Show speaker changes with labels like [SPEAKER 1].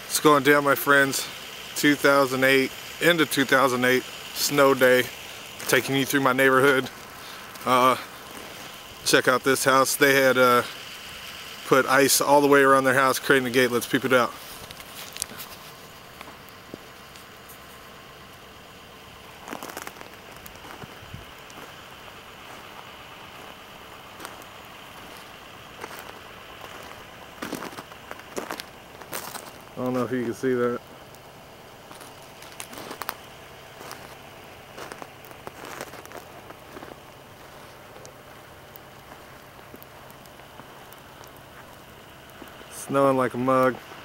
[SPEAKER 1] It's going down, my friends. 2008, end of 2008, snow day. Taking you through my neighborhood. Check out this house. They had put ice all the way around their house, creating a gate. Let's peep it out. I don't know if you can see that. Snowing like a mug.